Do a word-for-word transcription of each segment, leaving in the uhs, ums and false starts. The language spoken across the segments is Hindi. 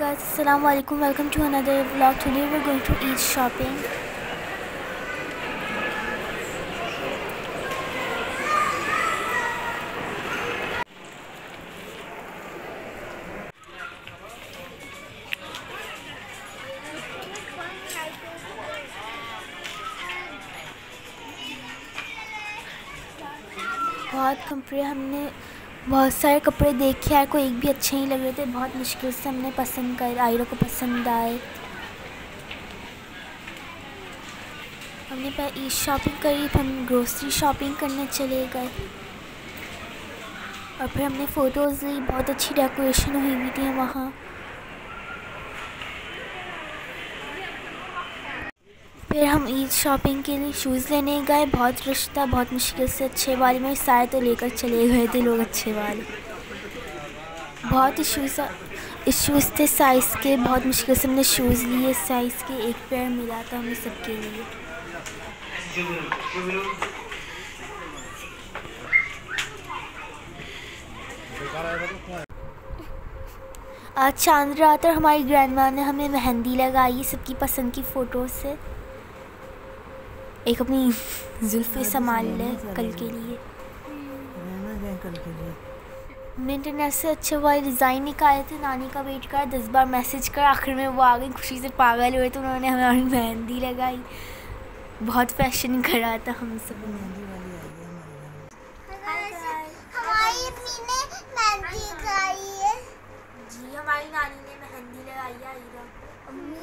guys, assalamu alaikum. Welcome to another vlog. Today we're going to Eid shopping. बहुत कपड़े हमने बहुत सारे कपड़े देखे यार, कोई एक भी अच्छे नहीं लग रहे थे। बहुत मुश्किल से हमने पसंद कर आयरा को पसंद आए। हमने पहले ईद शॉपिंग करी, फिर हम ग्रोसरी शॉपिंग करने चले गए और फिर हमने फ़ोटोज़ ली। बहुत अच्छी डेकोरेशन हुई हुई थी वहाँ। फिर हम ईद शॉपिंग के लिए शूज़ लेने गए। बहुत रश था, बहुत मुश्किल से अच्छे वाले में सारे तो लेकर चले गए थे लोग। अच्छे वाले बहुत इशूज़ इशूज़ थे साइज़ के। बहुत मुश्किल से हमने शूज़ लिए साइज़ के। एक पेयर मिला था हमें सबके लिए। आज चांद रात और हमारी ग्रैंडमा ने हमें मेहंदी लगाई सबकी पसंद की फ़ोटो से। एक अपनी जुल्फ़े संभाल ले कल के लिए। हमने इंटरनेट से अच्छे वाले डिज़ाइन निकाले थे। नानी का वेट करा, दस बार मैसेज कर, आखिर में वो आ गई। खुशी से पागल हुए तो उन्होंने हमें मेहंदी लगाई। बहुत फैशन करा था हम सब। हमारी अम्मी ने मेहंदी लगाई है। जी हमारी नानी ने मेहंदी लगाई है। आयरा अम्मी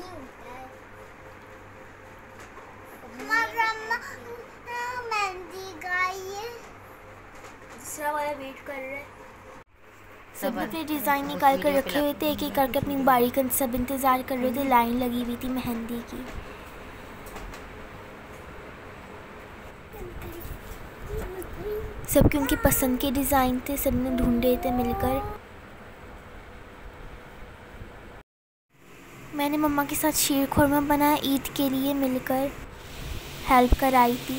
हमारी अम्मा मेहंदी लगाई है। दूसरा वाला वेट कर रहे हैं। सब अपने डिज़ाइन निकाल कर रखे हुए थे। एक एक करके अपनी बारी का सब इंतज़ार कर रहे थे। लाइन लगी हुई थी मेहंदी की। सबके उनकी पसंद के डिज़ाइन थे, सबने ढूंढे थे मिलकर। मैंने मम्मा के साथ शीर खुरमा बनाया ईद के लिए मिलकर, हेल्प कराई थी।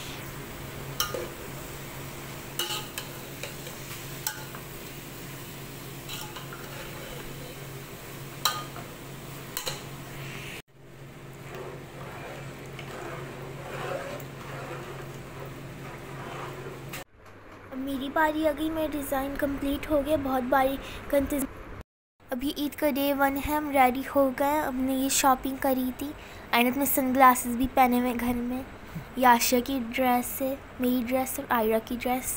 मेरी बारी आ गई। मेरा डिज़ाइन कंप्लीट हो गया। बहुत बारी का इंतज़ार। अभी ईद का डे वन है, हम रेडी हो गए। हमने ये शॉपिंग करी थी। आयनत में सन ग्लासेस भी पहने हुए घर में। याशा की ड्रेस है, मेरी ड्रेस और आयरा की ड्रेस।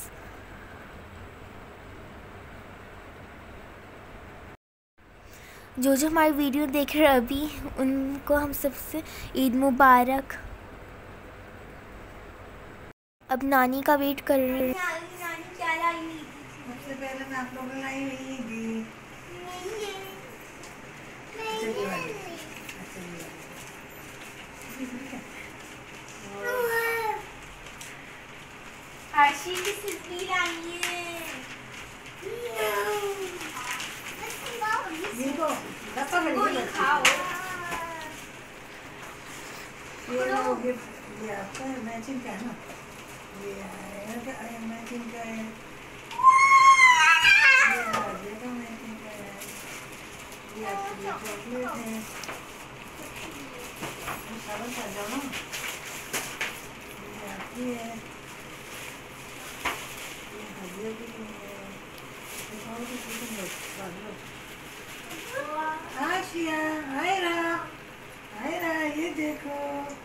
जो जो हमारी वीडियो देख रहे अभी उनको हम सबसे ईद मुबारक। अब नानी का वेट कर रहे हैं। सबसे पहले मैं आप लोगों लाई हुई थी। आशी की सिद्धि लाई है। जिनको दफा में नहीं खाओ। ये लो गिफ्ट दिया आपका मैचिंग का है ना। ये है मैचिंग का है। ये तो मैचिंग का है। ये आपके लिए चॉकलेट है। ये सावन का जाओ ना। ये आपकी है। ये हदिया की है। ये और भी कुछ है बाजू। आशिया, आयरा, आयरा ये देखो।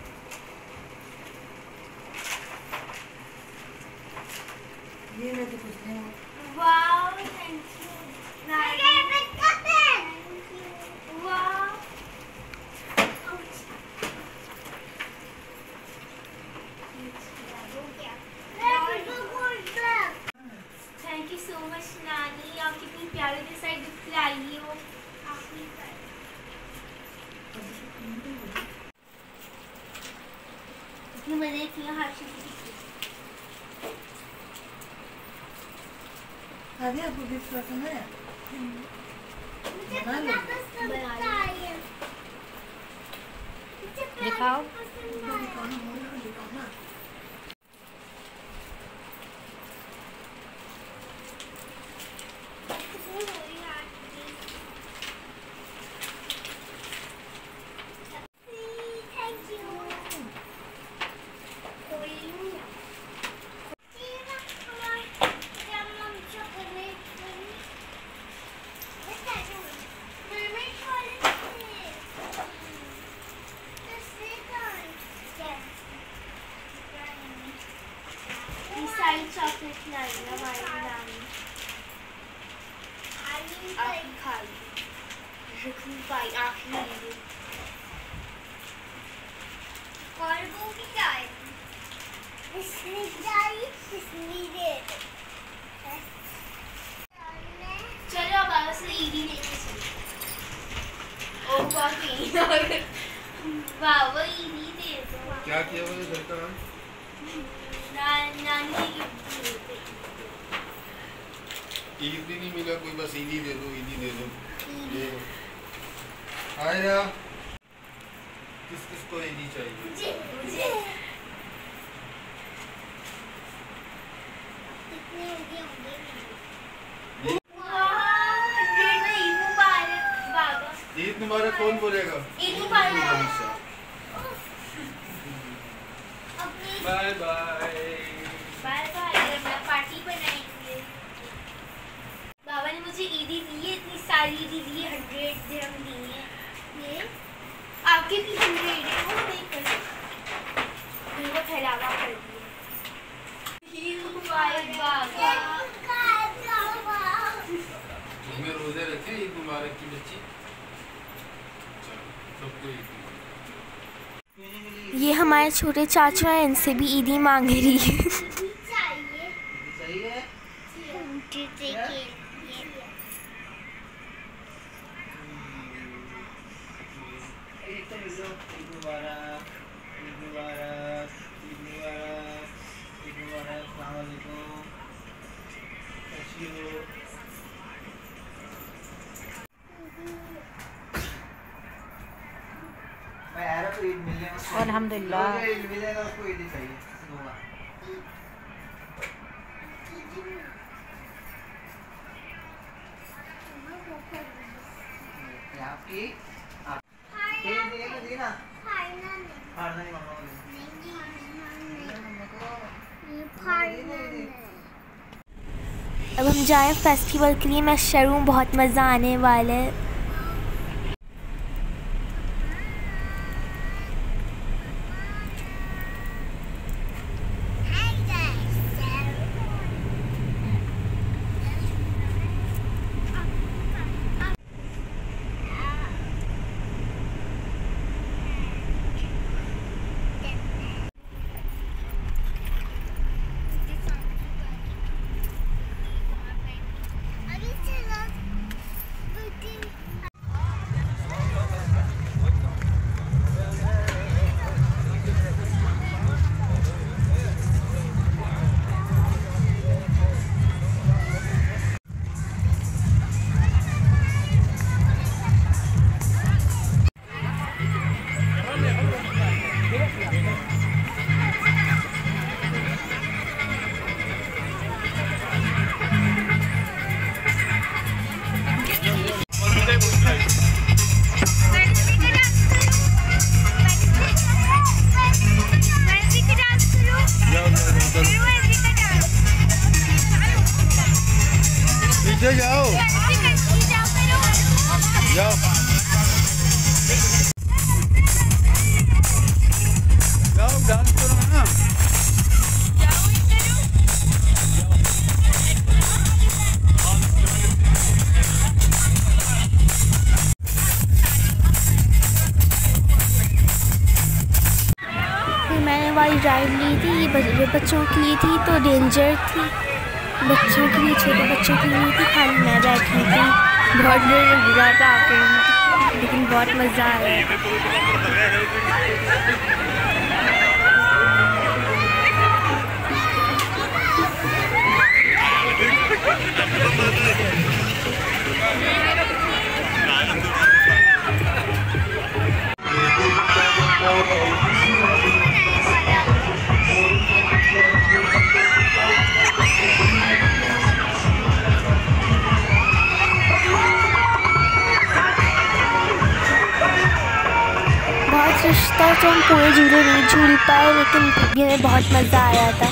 ये मैं तो कुछ नहीं। वाओ थैंक यू नानी। Wow thank you so much नानी। आप कितनी प्यारी के साइड गिफ्ट लाई हो। इतनी मजे की हर चीज। आगे आपको गिफ्ट पसंद है? बना लो। दिखाओ। वाली चॉकलेट लाई है, वाली लाई आखिरी खाई रुकनी पाई आखिरी। और वो भी जाए इसमें जाए इसमें दे चलो बाबा से ईदी लेके चलो। ओ बाबा बाबा ईदी दे दो। क्या किया वो घर का काम? ना नानी ईद भी नहीं मिला कोई, बस ईदी दे दो ईदी दे दो। ये आया किस किस को ईदी चाहिए? मुझे मुझे कितने हो गए होंगे? ईद मुबारक कौन बोलेगा? ईद मुबारक। Bye bye bye bye. मैं पार्टी बनाएंगे। बाबा ने मुझे ईदी दी है, इतनी सारी ईदी दी है, हंड्रेड दिरहम दी है। ये आपके भी हंड्रेड है, वो देख कर मेरे को फैलावा कर दिया। बाय बाबा। तुम्हें रोजे रखे ईद मुबारक की बच्ची। सबको ईद ये हमारे छोटे चाचू हैं, इनसे भी ईदी मांग रही है। चाहिए चाहिए चाहिए ईद तो मिलो। ईद मुबारक ईद मुबारक ईद मुबारक ईद मुबारक। अस्सलाम वालेकुम। कैसी हो? मैं आ रहा तो ईद मिलने उसको। अल्हम्दुलिल्लाह। जो ईद मिलेगा उसको ईद ही चाहिए। दूंगा। ये आपकी आप ये देगा देना फाड़ना नहीं फाड़ना नहीं मामा को ये फाड़ना नहीं। अब हम जाएं फेस्टिवल के लिए। मैं शुरू हूँ, बहुत मज़ा आने वाला है। अभी चलो बुटी पीछे जाओ जाओ जाओ डांस करो ना। फिर मैंने वाली राइड ली थी, ये बच- बच्चों के लिए थी तो डेंजर थी। बच्चों के लिए, छोटे बच्चों के लिए थी, खाली मैं बैठी थी। बहुत डर लग रहा था आके, लेकिन बहुत मज़ा आया। बहुत रिश्ता तो हम पूरे झूले नहीं झूल पाए, लेकिन फिर भी हमें बहुत मज़ा आया था।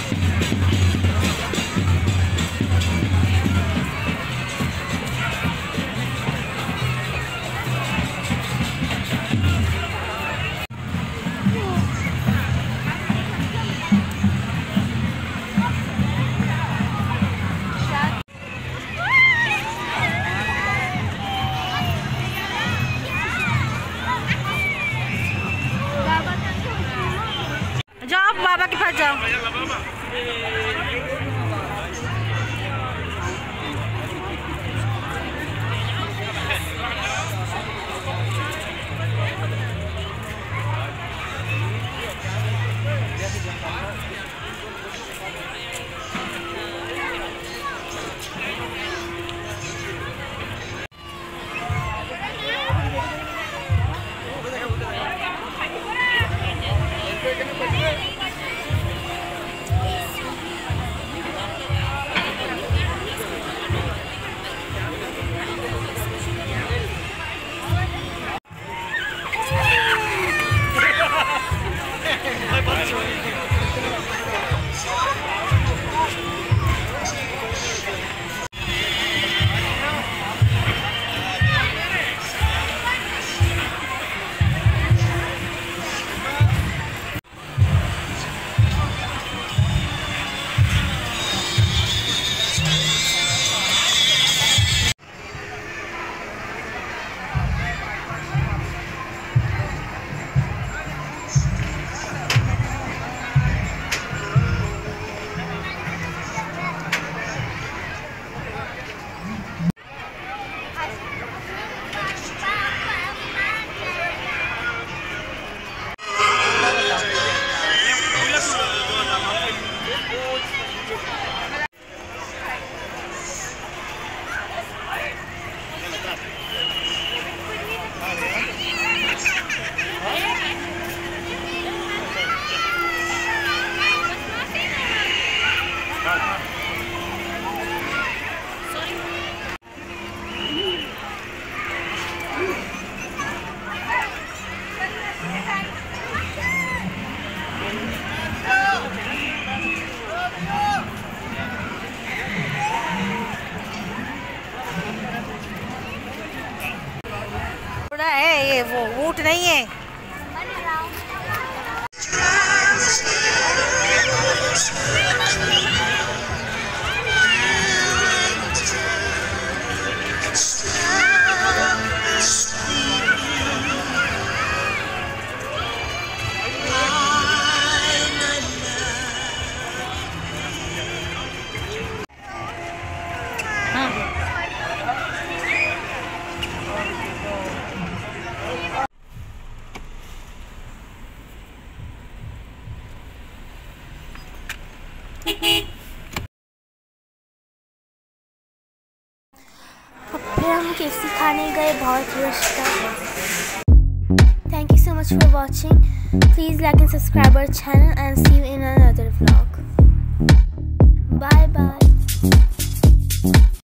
है ये, वो ऊँट नहीं है। फिर हम केफसी खाने गए, बहुत रश था। Thank you so much for watching. Please like and subscribe our channel and see you in another vlog. Bye bye.